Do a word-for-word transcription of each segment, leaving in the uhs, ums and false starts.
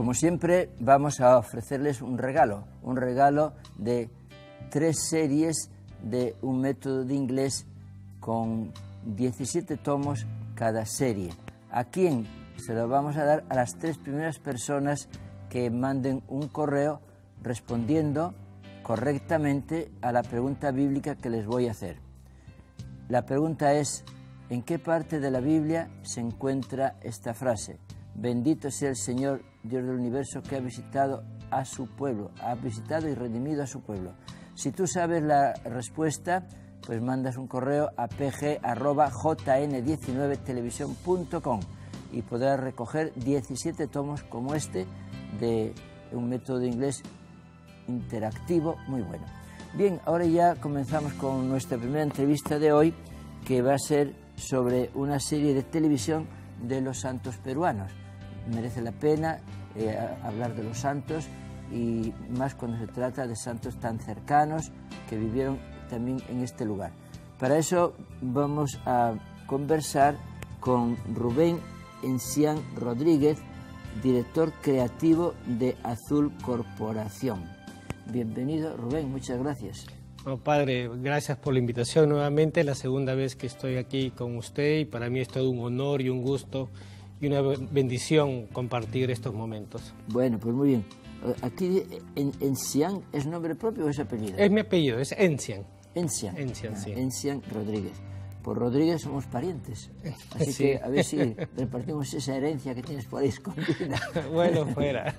como siempre, vamos a ofrecerles un regalo, un regalo de tres series de un método de inglés con diecisiete tomos cada serie. ¿A quién? Se lo vamos a dar a las tres primeras personas que manden un correo respondiendo correctamente a la pregunta bíblica que les voy a hacer. La pregunta es: ¿en qué parte de la Biblia se encuentra esta frase? Bendito sea el Señor, Dios del universo, que ha visitado a su pueblo, ha visitado y redimido a su pueblo. Si tú sabes la respuesta, pues mandas un correo a p g arroba j n diecinueve televisión punto com y podrás recoger diecisiete tomos como este de un método de inglés interactivo muy bueno. Bien, ahora ya comenzamos con nuestra primera entrevista de hoy, que va a ser sobre una serie de televisión de los santos peruanos. Merece la pena eh, hablar de los santos, y más cuando se trata de santos tan cercanos que vivieron también en este lugar. Para eso vamos a conversar con Rubén Encián Rodríguez, director creativo de Azul Corporación. Bienvenido, Rubén, muchas gracias. Oh, padre, gracias por la invitación nuevamente, la segunda vez que estoy aquí con usted, y para mí es todo un honor y un gusto y una bendición compartir estos momentos. Bueno, pues muy bien. Aquí, en, Encián, ¿es nombre propio o es apellido? Es mi apellido, es Encián. Encián. Encián, sí. Encián Rodríguez. Por Rodríguez somos parientes, así sí. Que a ver si repartimos esa herencia que tienes por ahí escondida. Bueno, fuera.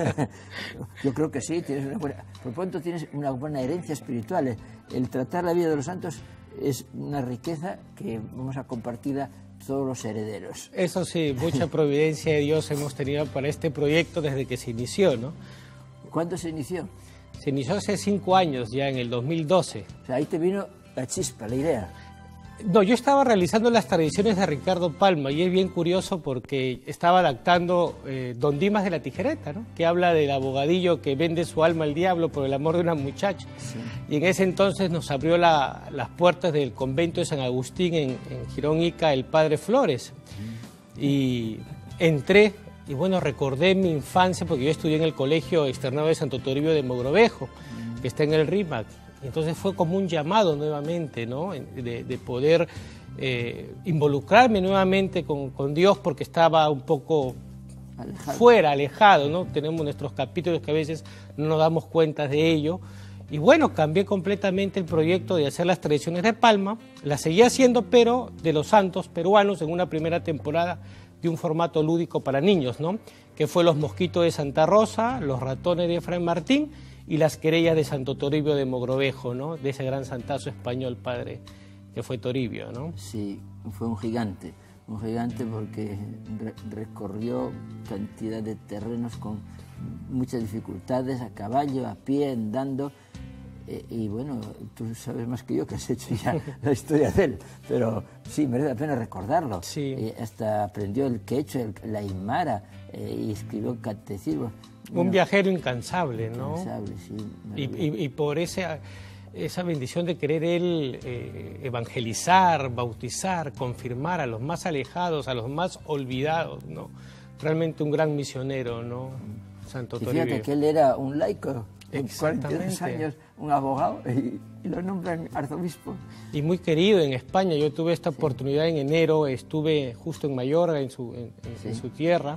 Yo creo que sí, tienes una buena, por pronto tienes una buena herencia espiritual. El tratar la vida de los santos es una riqueza que vamos a compartirla todos los herederos. Eso sí, mucha providencia de Dios hemos tenido para este proyecto desde que se inició, ¿no? ¿Cuándo se inició? Se inició hace cinco años, ya en el dos mil doce. O sea, ahí te vino la chispa, la idea. No, yo estaba realizando las tradiciones de Ricardo Palma, y es bien curioso porque estaba adaptando eh, Don Dimas de la Tijereta, ¿no? Que habla del abogadillo que vende su alma al diablo por el amor de una muchacha. Sí. Y en ese entonces nos abrió la, las puertas del convento de San Agustín en, en Girón Ica el padre Flores. Sí. Y entré y bueno, recordé mi infancia porque yo estudié en el colegio externado de Santo Toribio de Mogrovejo, sí. Que está en el RIMAC. Entonces fue como un llamado nuevamente, ¿no? De, de poder eh, involucrarme nuevamente con, con Dios, porque estaba un poco alejado. fuera, alejado, ¿no? Tenemos nuestros capítulos que a veces no nos damos cuenta de ello. Y bueno, cambié completamente el proyecto de hacer las tradiciones de Palma. Las seguía haciendo, pero de los santos peruanos, en una primera temporada de un formato lúdico para niños, ¿no? Que fue Los Mosquitos de Santa Rosa, Los Ratones de Efraín Martín y Las Querellas de Santo Toribio de Mogrovejo, ¿no? De ese gran santazo español, padre, que fue Toribio, ¿no? Sí, fue un gigante, un gigante porque re recorrió cantidad de terrenos con muchas dificultades, a caballo, a pie, andando, eh, y bueno, tú sabes más que yo que has hecho ya la historia de él, pero sí, merece la pena recordarlo. Sí. Eh, hasta aprendió el quechua, el, la aymara, eh, y escribió catecismo. Bueno, un viajero incansable, ¿no? Incansable, sí. Y, y, y por esa, esa bendición de querer él eh, evangelizar, bautizar, confirmar a los más alejados, a los más olvidados, ¿no? Realmente un gran misionero, ¿no? Santo Toribio. Fíjate que él era un laico, con cuarenta y dos años, un abogado, y, y lo nombran arzobispo. Y muy querido en España. Yo tuve esta sí. oportunidad en enero, estuve justo en Mayorga, en su, en, en, sí. en su tierra,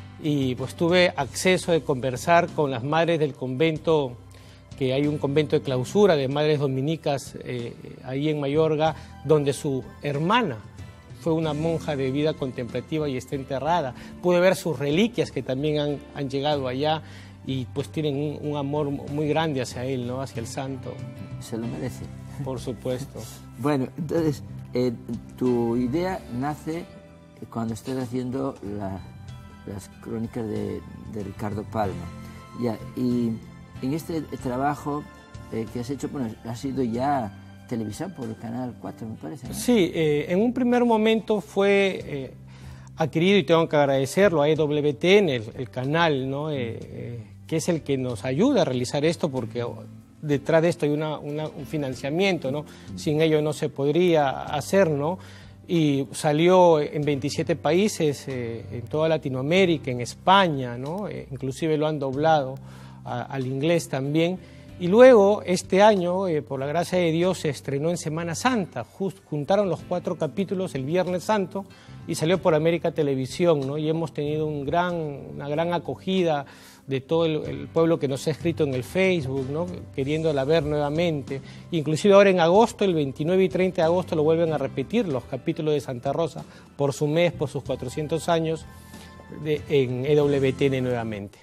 y pues tuve acceso de conversar con las madres del convento, que hay un convento de clausura de madres dominicas eh, ahí en Mayorga, donde su hermana fue una monja de vida contemplativa y está enterrada. Pude ver sus reliquias que también han, han llegado allá, y pues tienen un, un amor muy grande hacia él, ¿no? Hacia el santo. Se lo merece. Por supuesto. Bueno, entonces, eh, tu idea nace cuando estás haciendo la... las crónicas de, de Ricardo Palma. Ya, y en este trabajo eh, que has hecho, bueno, ha sido ya televisado por el Canal cuatro, me parece, ¿no? Sí, eh, en un primer momento fue eh, adquirido, y tengo que agradecerlo a E W T N, el, el canal, ¿no? Eh, eh, que es el que nos ayuda a realizar esto, porque detrás de esto hay una, una, un financiamiento, ¿no? Sin ello no se podría hacer, ¿no? y salió en veintisiete países, eh, en toda Latinoamérica, en España, ¿no? Eh, inclusive lo han doblado a, al inglés también. Y luego, este año, eh, por la gracia de Dios, se estrenó en Semana Santa. Just, juntaron los cuatro capítulos el Viernes Santo y salió por América Televisión, ¿no? Y hemos tenido un gran, una gran acogida de todo el, el pueblo que nos ha escrito en el Facebook, ¿no? Queriéndola ver nuevamente. Inclusive ahora en agosto, el veintinueve y treinta de agosto, lo vuelven a repetir los capítulos de Santa Rosa por su mes, por sus cuatrocientos años, de, en E W T N nuevamente.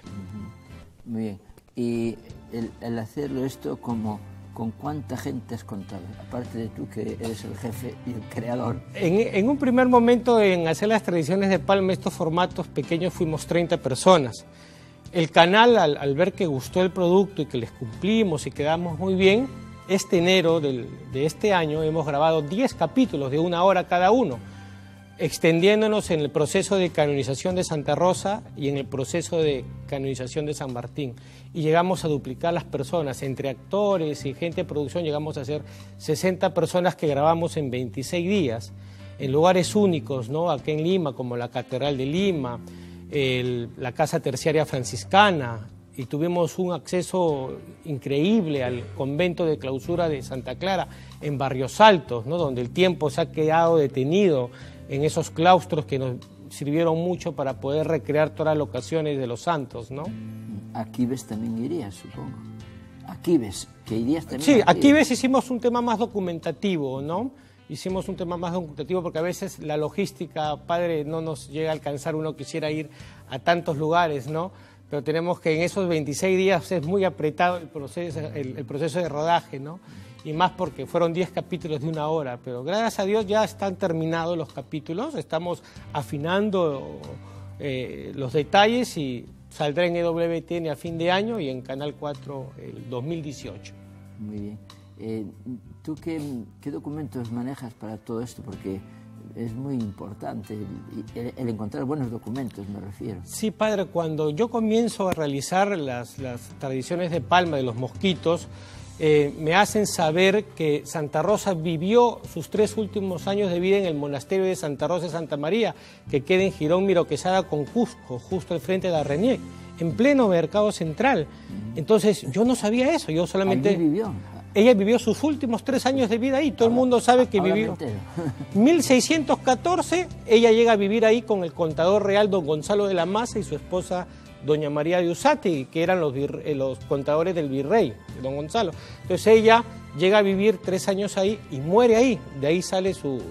Muy bien. Y el, el hacerlo esto, como, ¿con cuánta gente has contado? Aparte de tú, que eres el jefe y el creador. En, en un primer momento, en hacer las tradiciones de Palma, estos formatos pequeños, fuimos treinta personas. El canal, al, al ver que gustó el producto y que les cumplimos y quedamos muy bien, este enero del, de este año hemos grabado diez capítulos de una hora cada uno, extendiéndonos en el proceso de canonización de Santa Rosa y en el proceso de canonización de San Martín. Y llegamos a duplicar las personas, entre actores y gente de producción llegamos a ser sesenta personas que grabamos en veintiséis días, en lugares únicos, ¿no? Aquí en Lima, como la Catedral de Lima, el, la Casa Terciaria Franciscana, y tuvimos un acceso increíble al convento de clausura de Santa Clara, en Barrios Altos, ¿no? Donde el tiempo se ha quedado detenido en esos claustros que nos sirvieron mucho para poder recrear todas las locaciones de los santos, ¿no? A Quibes también irías, supongo. A Quibes, que irías también. Sí, a Quibes hicimos un tema más documentativo, ¿no? Hicimos un tema más documentativo porque a veces la logística, padre, no nos llega a alcanzar, uno quisiera ir a tantos lugares, ¿no? Pero tenemos que en esos veintiséis días es muy apretado el proceso, el, el proceso de rodaje, ¿no? Y más porque fueron diez capítulos de una hora, pero gracias a Dios ya están terminados los capítulos, estamos afinando eh, los detalles y saldrá en E W T N a fin de año y en Canal cuatro el dos mil dieciocho. Muy bien. Eh, ¿Tú qué, qué documentos manejas para todo esto? Porque es muy importante el, el, el encontrar buenos documentos, me refiero. Sí, padre, cuando yo comienzo a realizar las, las tradiciones de Palma, de los mosquitos, eh, me hacen saber que Santa Rosa vivió sus tres últimos años de vida en el monasterio de Santa Rosa de Santa María, que queda en Girón Miro Quesada con Cusco, justo al frente de la Renier, en pleno mercado central. Entonces, yo no sabía eso, yo solamente... ¿Allí vivió? Ella vivió sus últimos tres años de vida ahí, todo ahora, el mundo sabe que vivió. mil seiscientos catorce, ella llega a vivir ahí con el contador real don Gonzalo de la Maza y su esposa doña María de Usati, que eran los, los contadores del virrey, de don Gonzalo. Entonces ella llega a vivir tres años ahí y muere ahí, de ahí sale su...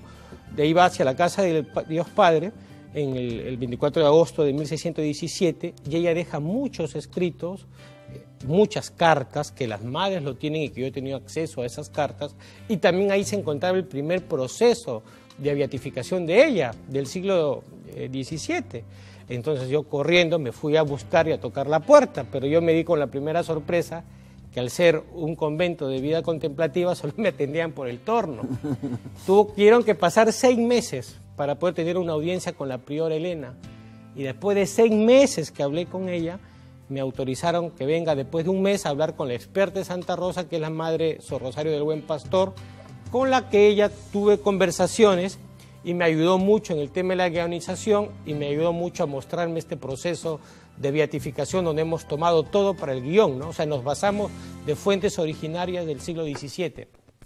de ahí va hacia la casa del Dios Padre, en el, el veinticuatro de agosto de mil seiscientos diecisiete, y ella deja muchos escritos, muchas cartas, que las madres lo tienen y que yo he tenido acceso a esas cartas, y también ahí se encontraba el primer proceso de beatificación de ella, del siglo diecisiete. Entonces yo corriendo me fui a buscar y a tocar la puerta, pero yo me di con la primera sorpresa que al ser un convento de vida contemplativa solo me atendían por el torno. Tuvieron que pasar seis meses para poder tener una audiencia con la priora Elena, y después de seis meses que hablé con ella, me autorizaron que venga después de un mes a hablar con la experta de Santa Rosa, que es la madre Sor Rosario del Buen Pastor, con la que ella tuve conversaciones y me ayudó mucho en el tema de la guionización y me ayudó mucho a mostrarme este proceso de beatificación donde hemos tomado todo para el guión, ¿no? O sea, nos basamos de fuentes originarias del siglo diecisiete.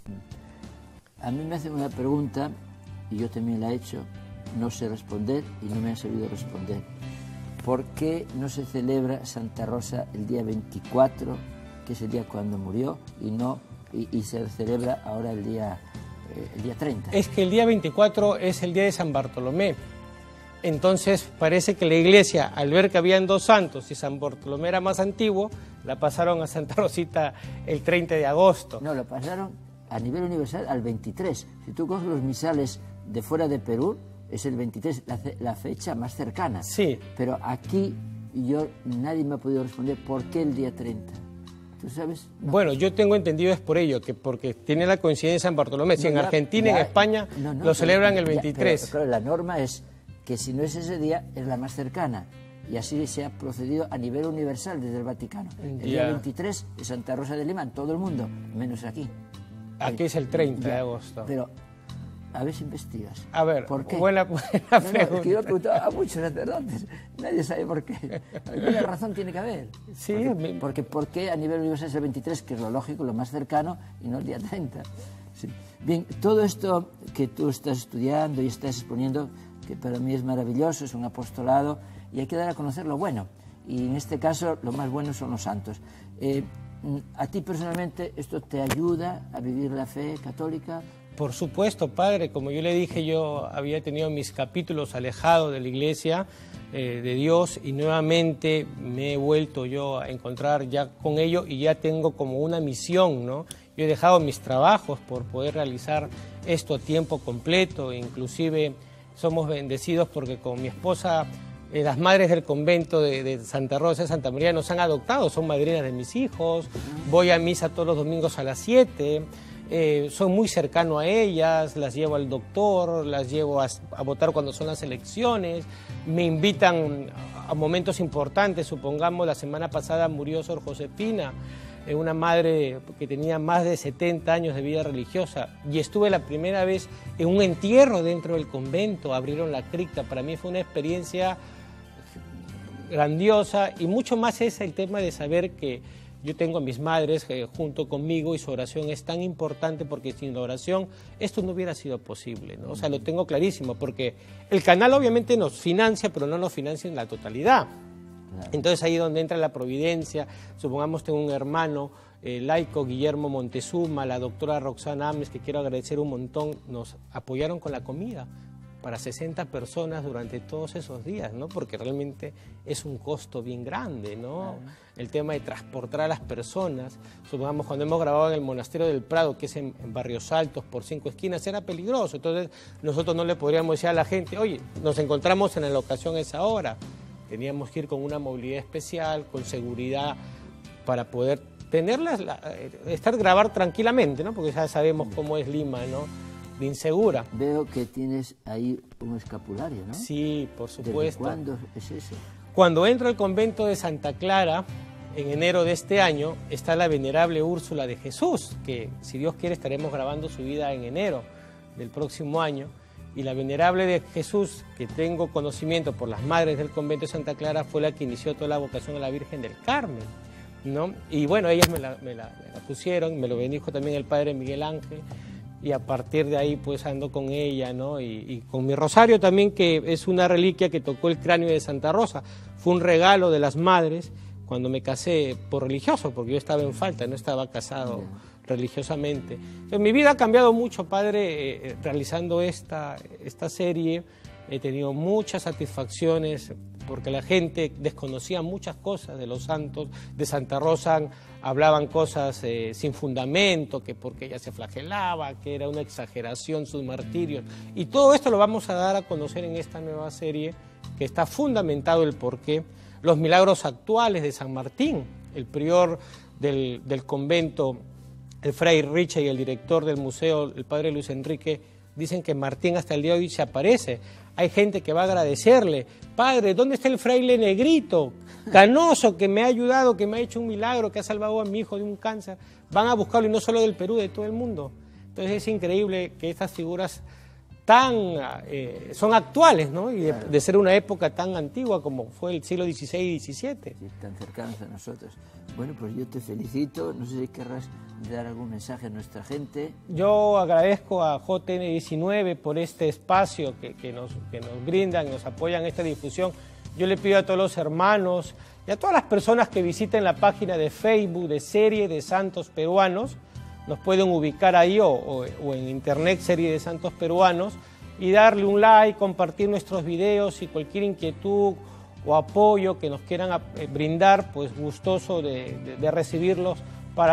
A mí me hacen una pregunta y yo también la he hecho, no sé responder y no me han sabido responder. ¿Por qué no se celebra Santa Rosa el día veinticuatro, que es el día cuando murió, y no y, y se celebra ahora el día, eh, el día treinta? Es que el día veinticuatro es el día de San Bartolomé. Entonces parece que la iglesia, al ver que habían dos santos y San Bartolomé era más antiguo, la pasaron a Santa Rosita el treinta de agosto. No, lo pasaron a nivel universal al veintitrés. Si tú coges los misales de fuera de Perú, es el veintitrés, la, la fecha más cercana. Sí. Pero aquí yo nadie me ha podido responder por qué el día treinta. ¿Tú sabes? No. Bueno, yo tengo entendido es por ello, que porque tiene la coincidencia de San Bartolomé. Si no, en ya, Argentina y en España no, no, lo celebran pero, el veintitrés. Ya, pero, pero la norma es que si no es ese día, es la más cercana. Y así se ha procedido a nivel universal desde el Vaticano. El ya. día veintitrés es Santa Rosa de Lima en todo el mundo, menos aquí. Aquí es el treinta ya, de agosto. Pero A ver si investigas. A ver, ¿por qué? buena, buena no, pregunta. No, es que yo he preguntado a muchos sacerdotes, nadie sabe por qué. Alguna razón tiene que haber. Sí, porque, mi... porque ¿por qué a nivel universal es el veintitrés, que es lo lógico, lo más cercano, y no el día treinta? Sí. Bien, todo esto que tú estás estudiando y estás exponiendo, que para mí es maravilloso, es un apostolado, y hay que dar a conocer lo bueno. Y en este caso, lo más bueno son los santos. Eh, ¿A ti personalmente esto te ayuda a vivir la fe católica? Por supuesto, padre. Como yo le dije, yo había tenido mis capítulos alejados de la iglesia, eh, de Dios, y nuevamente me he vuelto yo a encontrar ya con ello y ya tengo como una misión, ¿no? Yo he dejado mis trabajos por poder realizar esto a tiempo completo, inclusive somos bendecidos porque con mi esposa, eh, las madres del convento de, de Santa Rosa de Santa María nos han adoptado, son madrinas de mis hijos, voy a misa todos los domingos a las siete, eh, soy muy cercano a ellas, las llevo al doctor, las llevo a, a votar cuando son las elecciones, me invitan a momentos importantes, supongamos la semana pasada murió Sor Josefina, una madre que tenía más de setenta años de vida religiosa, y estuve la primera vez en un entierro dentro del convento, abrieron la cripta, para mí fue una experiencia grandiosa, y mucho más es el tema de saber que yo tengo a mis madres eh, junto conmigo, y su oración es tan importante, porque sin la oración esto no hubiera sido posible, ¿no? O sea, lo tengo clarísimo, porque el canal obviamente nos financia, pero no nos financia en la totalidad. Entonces ahí es donde entra la providencia. Supongamos tengo un hermano eh, laico, Guillermo Montezuma, la doctora Roxana Ames, que quiero agradecer un montón, nos apoyaron con la comida para sesenta personas durante todos esos días, ¿no? Porque realmente es un costo bien grande, ¿no? Claro. El tema de transportar a las personas, supongamos cuando hemos grabado en el Monasterio del Prado, que es en, en Barrios Altos, por cinco esquinas, era peligroso, entonces nosotros no le podríamos decir a la gente, oye, nos encontramos en la locación a esa hora. Teníamos que ir con una movilidad especial, con seguridad, para poder tenerlas, la, estar grabar tranquilamente, ¿no? Porque ya sabemos cómo es Lima, ¿no? De insegura. Veo que tienes ahí un escapulario, ¿no? Sí, por supuesto. ¿Desde cuándo es eso? Cuando entro al convento de Santa Clara, en enero de este año, está la venerable Úrsula de Jesús, que si Dios quiere estaremos grabando su vida en enero del próximo año. Y la venerable de Jesús, que tengo conocimiento por las madres del convento de Santa Clara, fue la que inició toda la vocación a la Virgen del Carmen, ¿no? Y bueno, ellas me la, me la, me la pusieron, me lo bendijo también el padre Miguel Ángel, y a partir de ahí pues ando con ella, ¿no? Y, y con mi rosario también, que es una reliquia que tocó el cráneo de Santa Rosa. Fue un regalo de las madres cuando me casé por religioso, porque yo estaba en falta, no estaba casado religiosamente. Entonces, mi vida ha cambiado mucho, padre, eh, realizando esta, esta serie. He tenido muchas satisfacciones porque la gente desconocía muchas cosas de los santos. De Santa Rosa hablaban cosas eh, sin fundamento, que porque ella se flagelaba, que era una exageración sus martirios. Y todo esto lo vamos a dar a conocer en esta nueva serie, que está fundamentado el porqué. Los milagros actuales de San Martín, el prior del, del convento, el fray Richa, y el director del museo, el padre Luis Enrique, dicen que Martín hasta el día de hoy se aparece. Hay gente que va a agradecerle, padre, ¿dónde está el fraile negrito, canoso, que me ha ayudado, que me ha hecho un milagro, que ha salvado a mi hijo de un cáncer? Van a buscarlo, y no solo del Perú, de todo el mundo. Entonces es increíble que estas figuras tan eh, son actuales, ¿no? Y de, claro, de ser una época tan antigua como fue el siglo dieciséis y diecisiete. Sí, tan cercanos a nosotros. Bueno, pues yo te felicito. No sé si querrás dar algún mensaje a nuestra gente. Yo agradezco a J N diecinueve por este espacio que, que, nos, que nos brindan, nos apoyan en esta difusión. Yo le pido a todos los hermanos y a todas las personas que visiten la página de Facebook de Serie de Santos Peruanos, nos pueden ubicar ahí o, o, o en internet, Serie de Santos Peruanos, y darle un like, compartir nuestros videos, y cualquier inquietud o apoyo que nos quieran brindar, pues gustoso de, de, de recibirlos para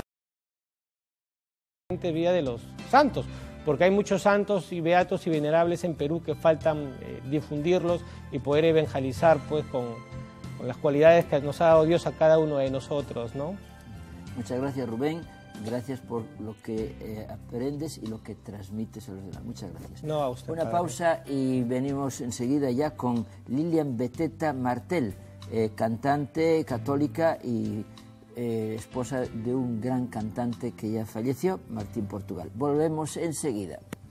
la vida de los santos, porque hay muchos santos y beatos y venerables en Perú que faltan eh, difundirlos y poder evangelizar pues con, con las cualidades que nos ha dado Dios a cada uno de nosotros, ¿no? Muchas gracias, Rubén. Gracias por lo que eh, aprendes y lo que transmites a los demás. Muchas gracias. No, a usted, Una padre. pausa y venimos enseguida ya con Lilian Beteta Martel, eh, cantante católica y eh, esposa de un gran cantante que ya falleció, Martín Portugal. Volvemos enseguida.